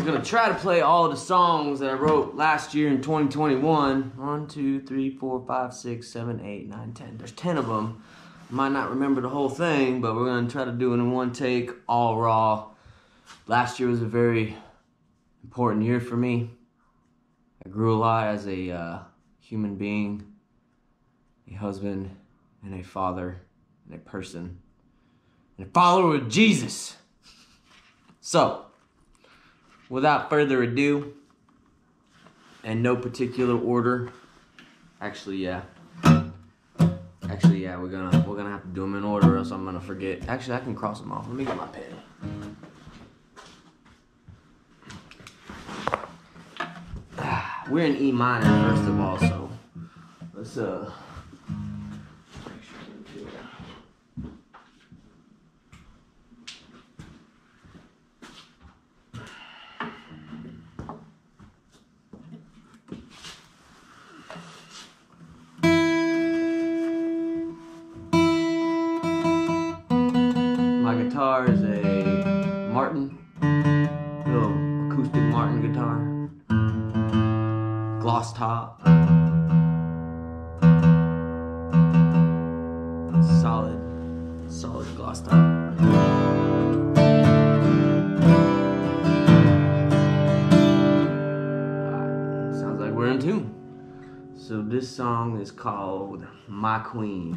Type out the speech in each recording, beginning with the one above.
gonna try to play all of the songs that I wrote last year in 2021. 1, 2, 3, 4, 5, 6, 7, 8, 9, 10. There's 10 of them. Might not remember the whole thing, but we're gonna try to do it in one take, all raw. Last year was a very important year for me. I grew a lot as a human being, a husband, and a father, and a person, and a follower of Jesus. So, without further ado, and no particular order, actually, yeah, we're gonna have to do them in order, or else I'm gonna forget. Actually, I can cross them off. Let me get my pen. We're in E minor, first of all, so let's make sure we do that. My guitar is a Martin, little acoustic Martin guitar, gloss top, solid gloss top. Sounds like we're in tune. So this song is called My Queen.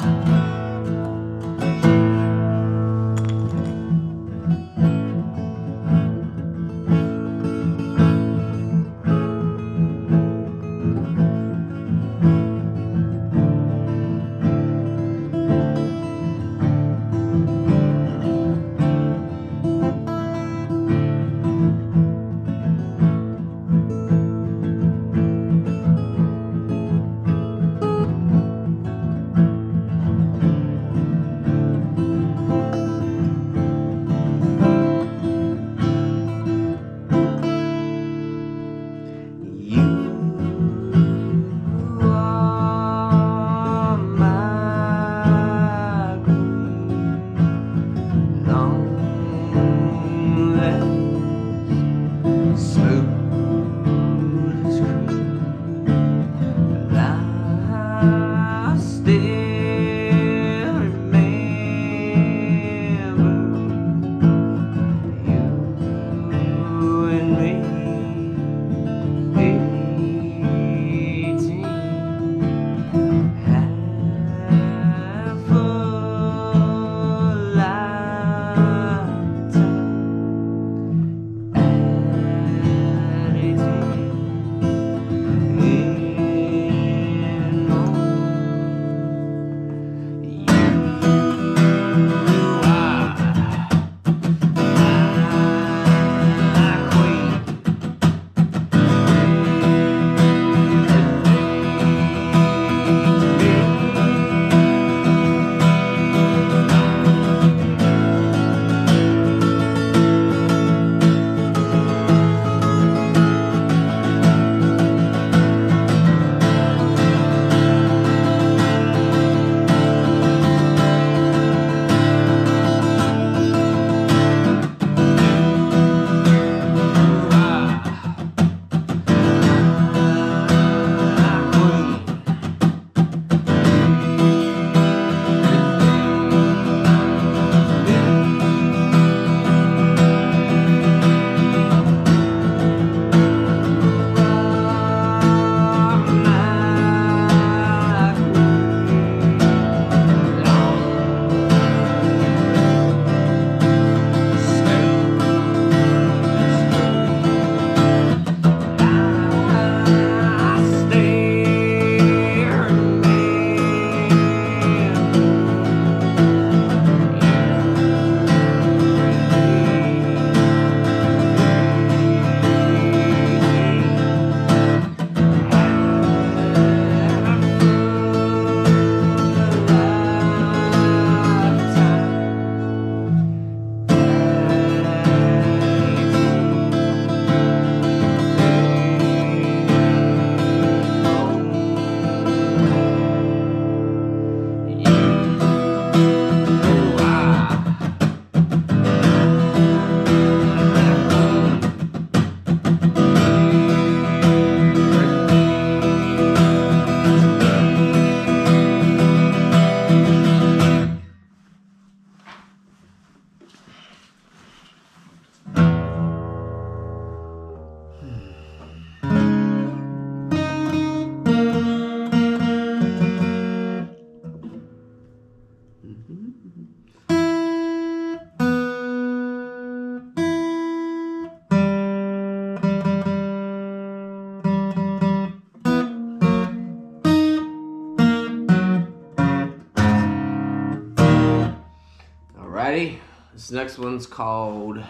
Alrighty, this next one's called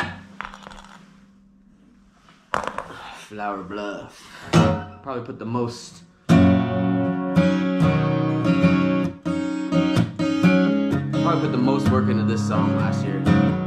Flower Bluff. Probably put the most work into this song last year.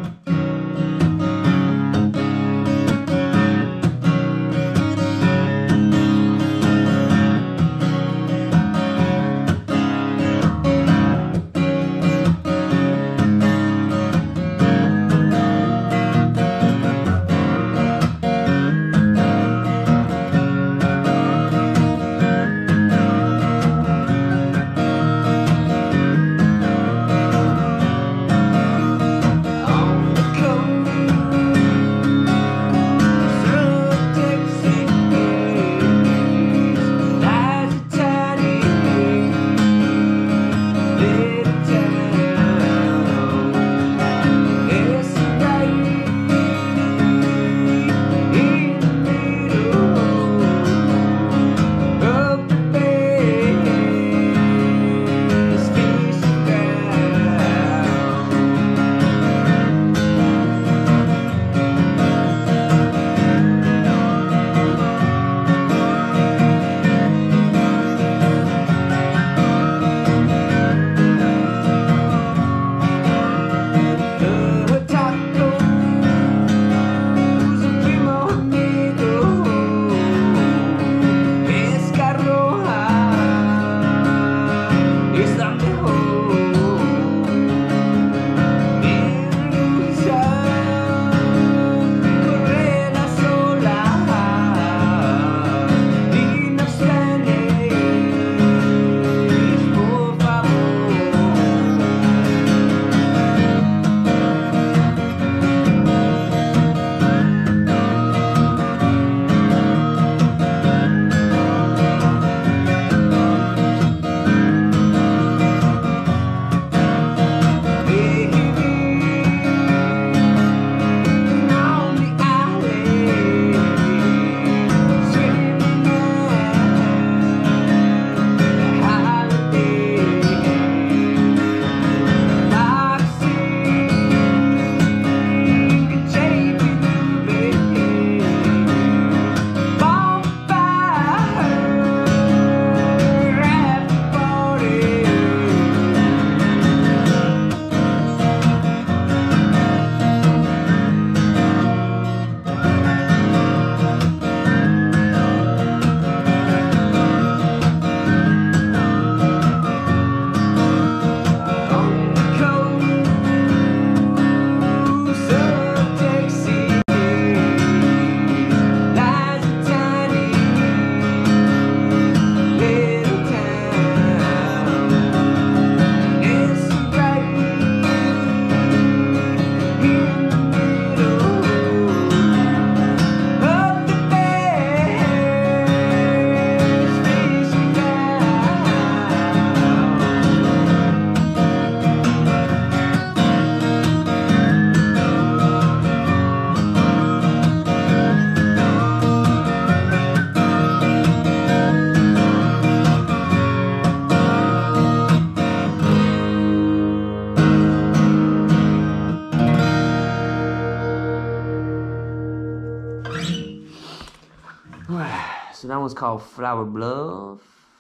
So that one's called Flower Bluff.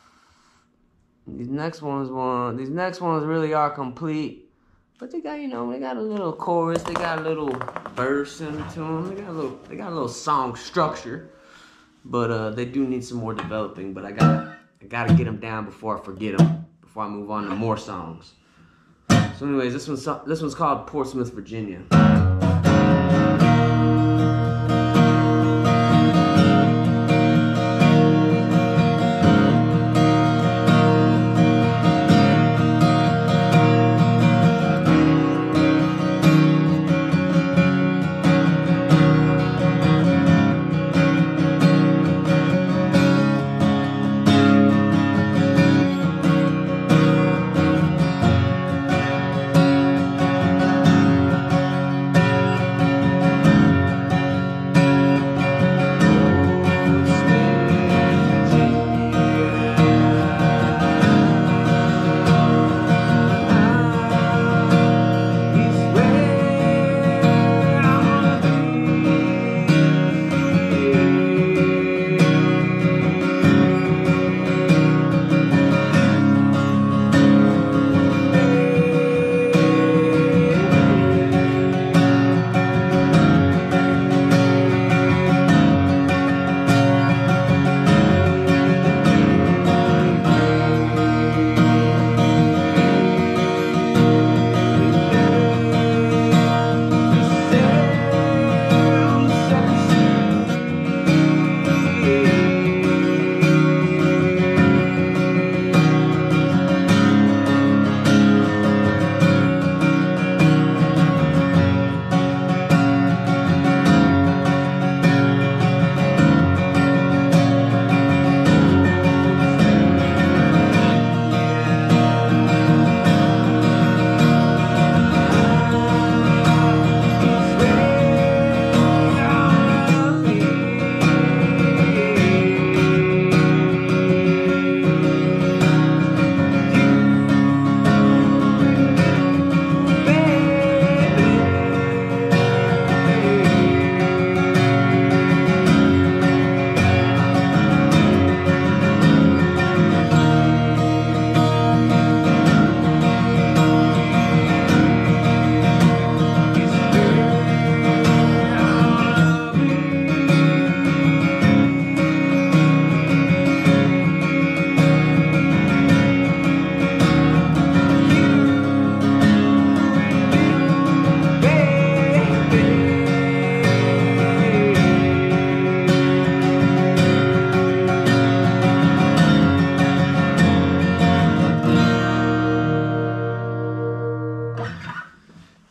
These next ones really are complete, but they got, you know, they got a little chorus, they got a little verse into them, they got a little song structure, but they do need some more developing. But I gotta get them down before I forget them, before I move on to more songs. So anyways, this one's called Portsmouth, Virginia.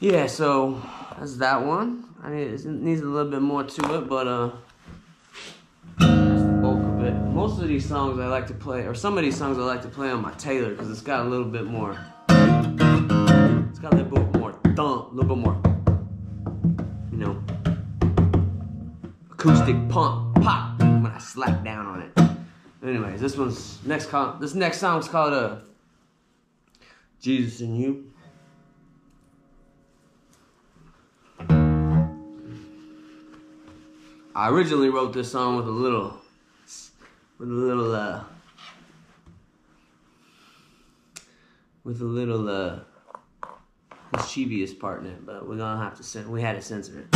Yeah, so that's that one. I mean, it needs a little bit more to it, but that's the bulk of it. Most of these songs I like to play, or some of these songs I like to play on my Taylor, because it's got a little bit more. It's got a little bit more thump, a little bit more, you know, acoustic pump, pop when I slap down on it. Anyways, this next song's called Jesus and You. I originally wrote this song with a little mischievous part in it, but we're gonna have to we had to censor it.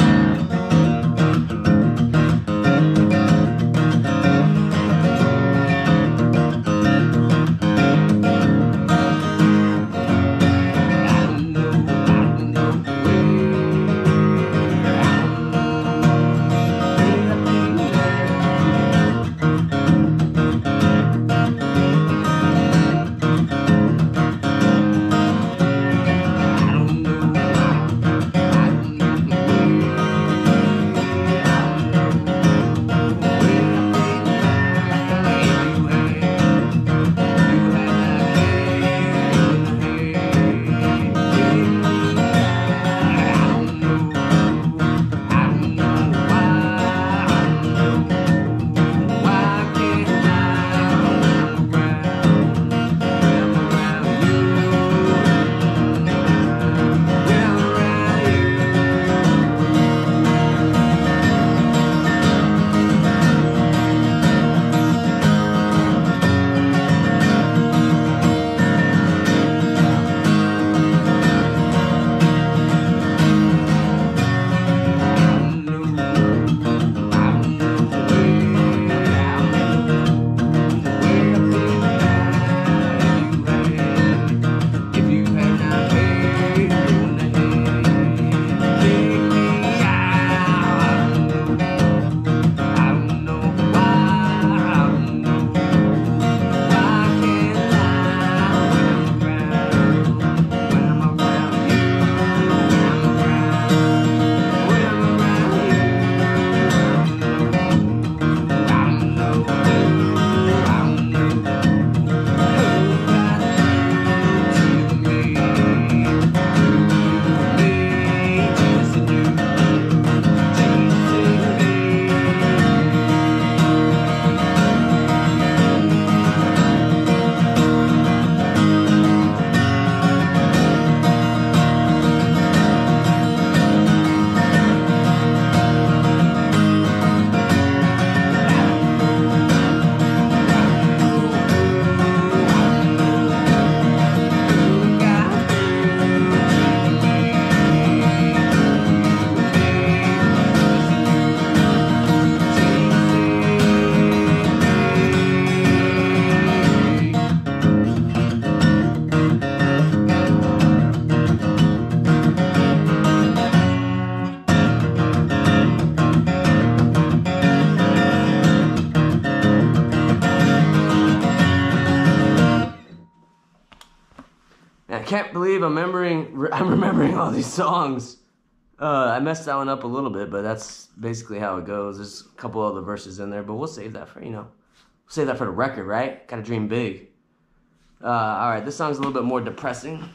Can't believe I'm remembering all these songs. I messed that one up a little bit, but that's basically how it goes. There's a couple other verses in there, but we'll save that for, save that for the record, right? Gotta dream big. Alright, this song's a little bit more depressing.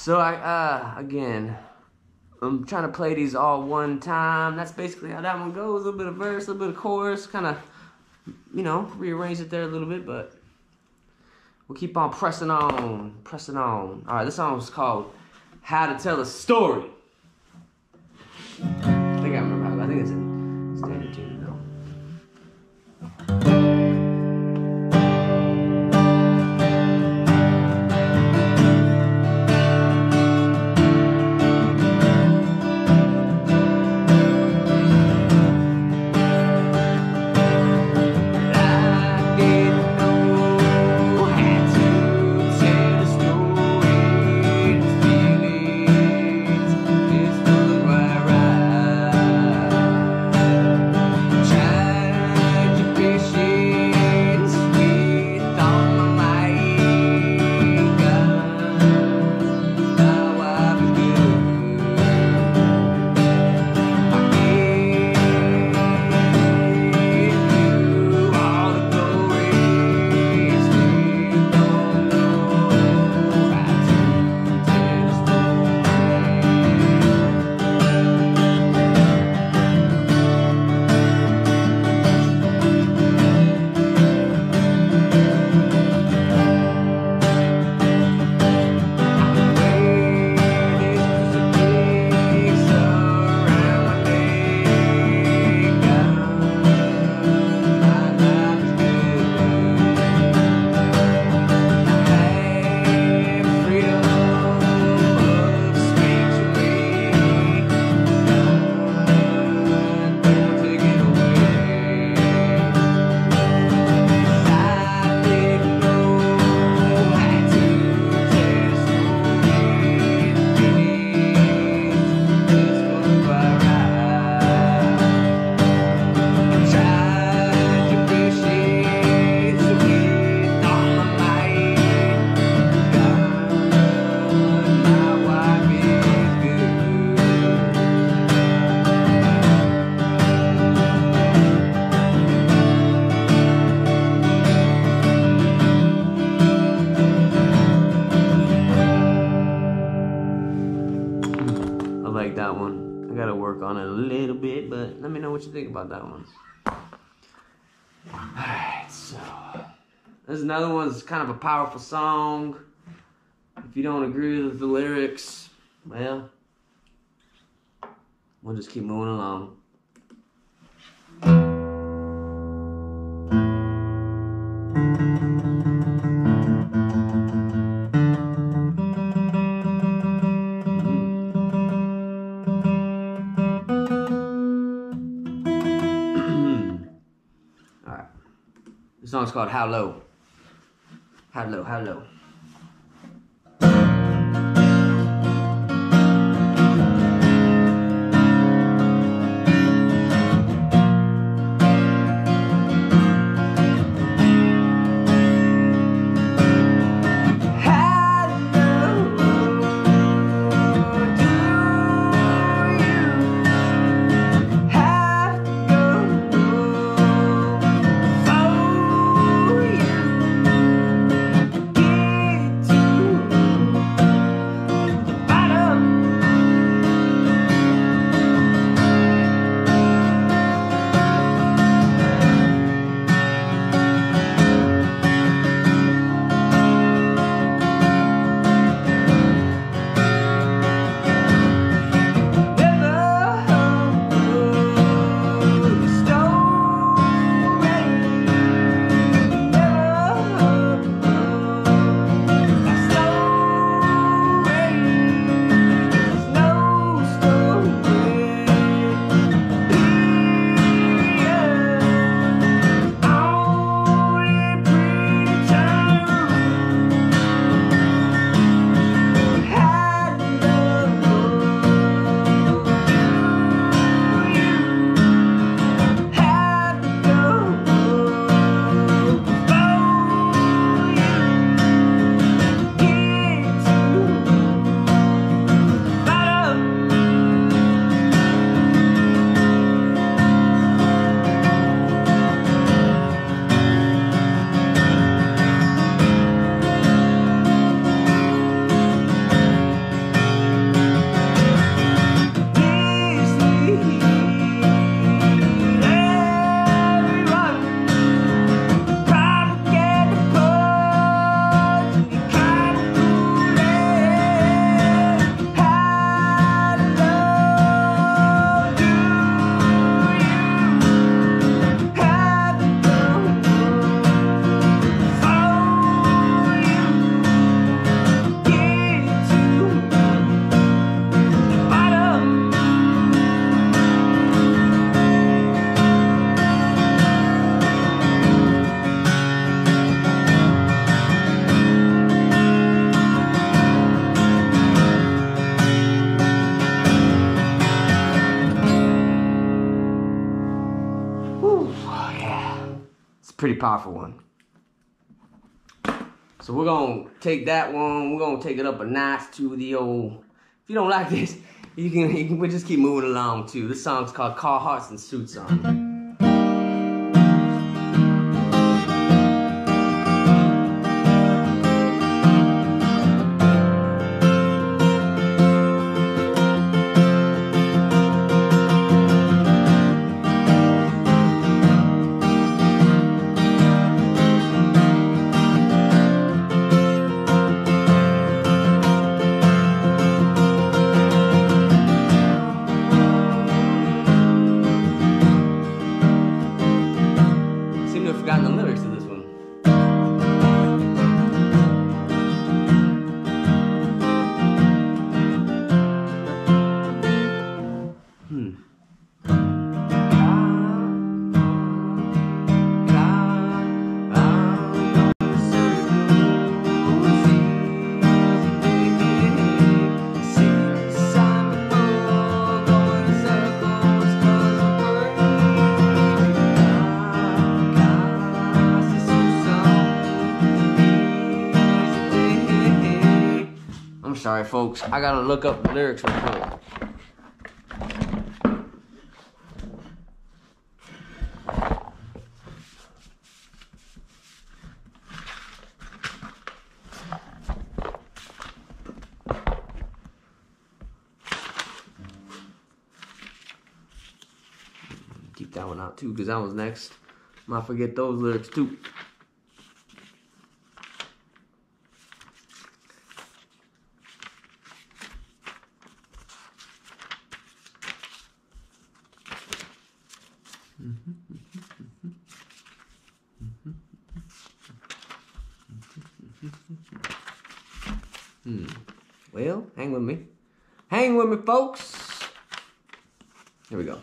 So again, I'm trying to play these all one time. That's basically how that one goes. A little bit of verse, a little bit of chorus, kind of, you know, rearrange it there a little bit, but we'll keep on pressing on, pressing on. All right, this song is called How to Tell a Story. I think I remember how, I think it's in standard tune though. Like that one. I gotta work on it a little bit, but let me know what you think about that one. Alright, so there's another one that's kind of a powerful song. If you don't agree with the lyrics, well, we'll just keep moving along. The song's called How Low. How Low, How Low. Whew, yeah. It's a pretty powerful one. So we're gonna take that one, we're gonna take it up a notch to the old, if you don't like this, we'll just keep moving along too. This song's called Car Hearts and Suits On. Forgotten the lyrics to this one. Sorry, folks. I gotta look up the lyrics real quick. Keep that one out too, because that was next. Might forget those lyrics too. Well, hang with me. Hang with me, folks. Here we go.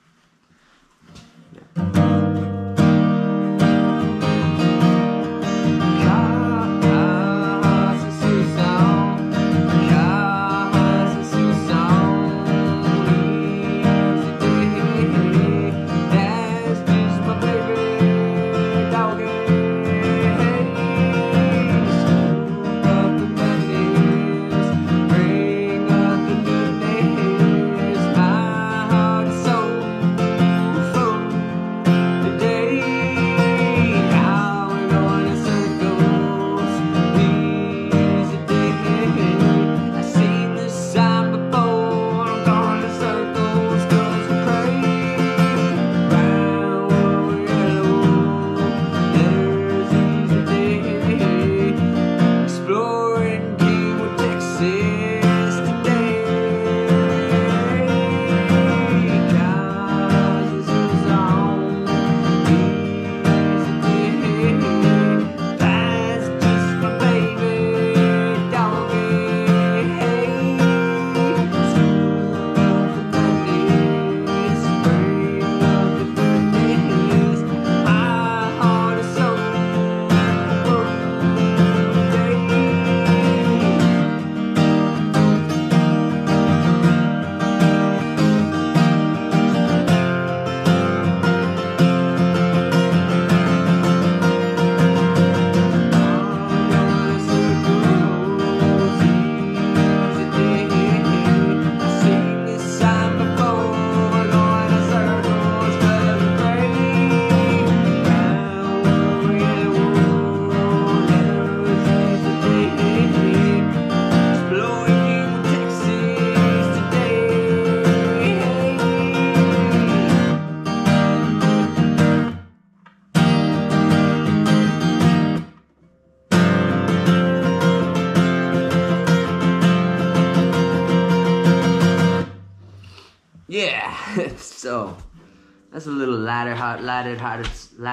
Yeah, so that's a little lighthearted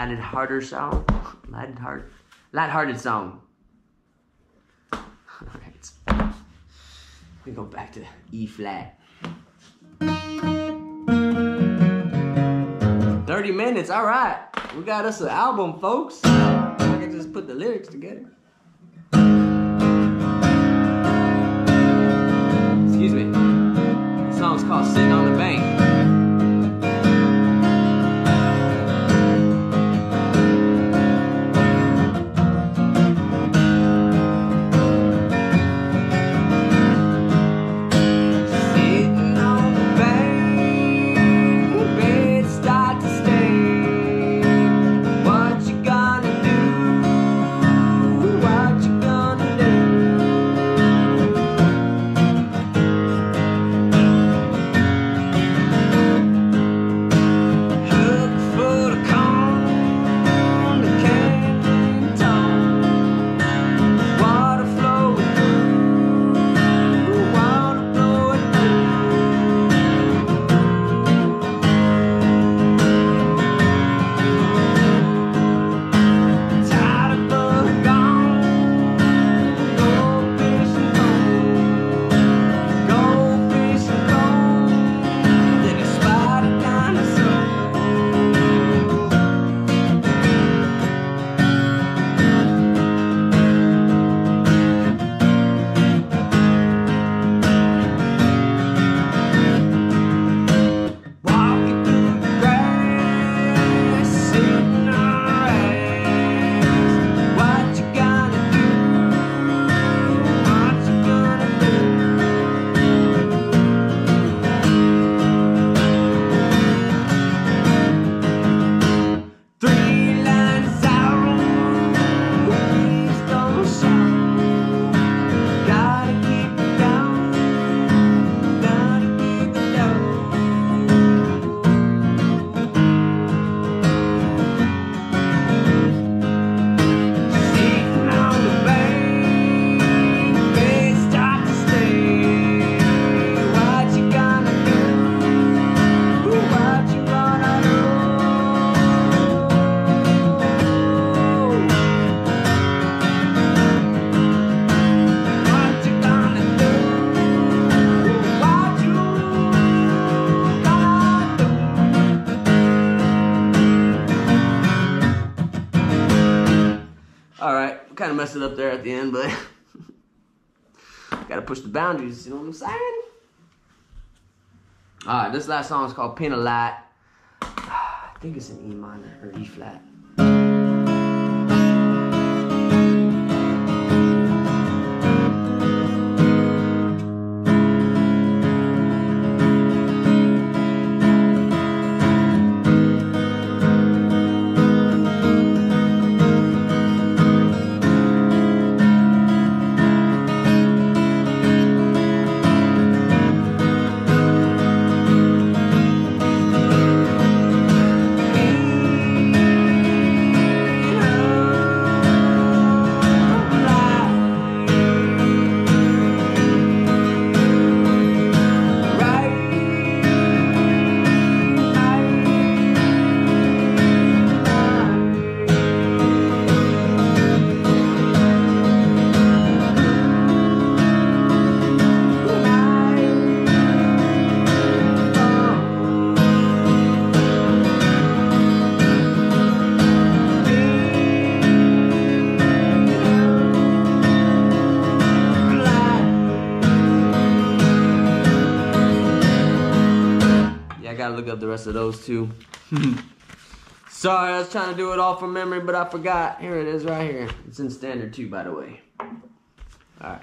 song. Lighthearted song. Alright. We go back to E flat. 30 minutes, alright. We got us an album, folks. I can just put the lyrics together. Excuse me. The song's called Sitting on the Bank. kind of messed it up there at the end, but gotta push the boundaries, you know what I'm saying? Alright, this last song is called Pin a Light. I think it's in E minor or E flat. Gotta look up the rest of those too. Sorry, I was trying to do it all from memory, but I forgot. Here it is right here. It's in standard too, by the way. Alright.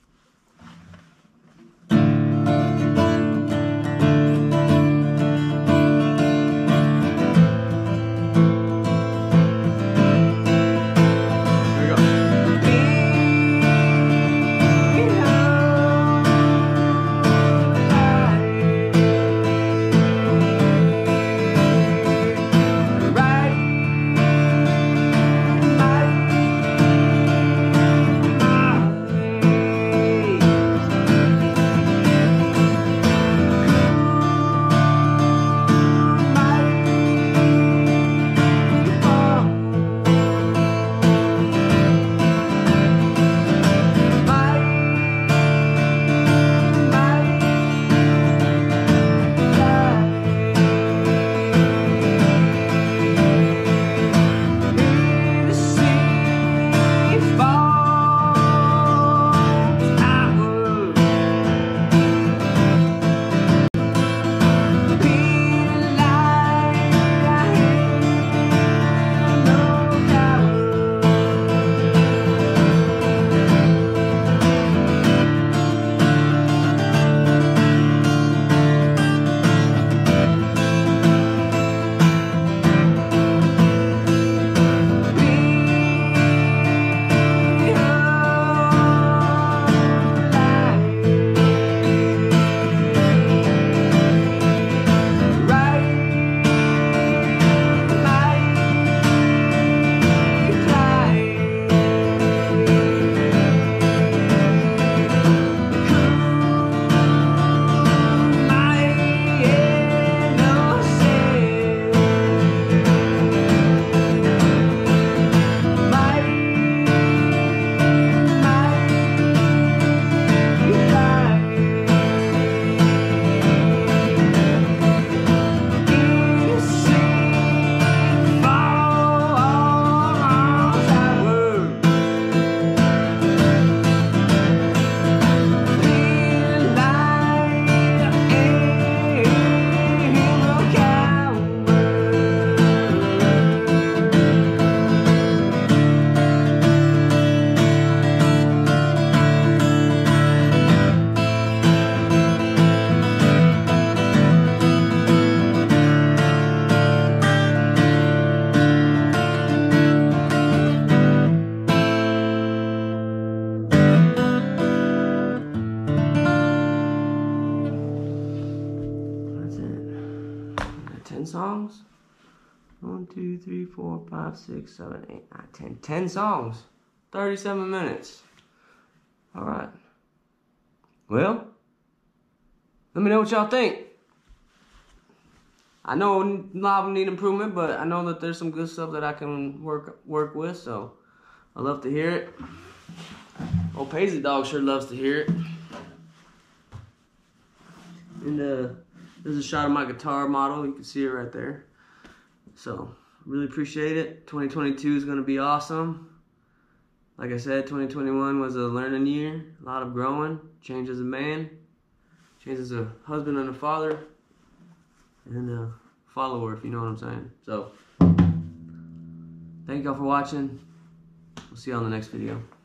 Songs. 1, 2, 3, 4, 5, 6, 7, 8, 9, 10. 10 songs. 37 minutes. Alright. Well, let me know what y'all think. I know a lot of them need improvement, but I know that there's some good stuff that I can work with, so I love to hear it. Old Paisley Dog sure loves to hear it. And there's a shot of my guitar model. You can see it right there. So, really appreciate it. 2022 is going to be awesome. Like I said, 2021 was a learning year, a lot of growing, change as a man, change as a husband and a father, and a follower, if you know what I'm saying. So, thank y'all for watching. We'll see you on the next video.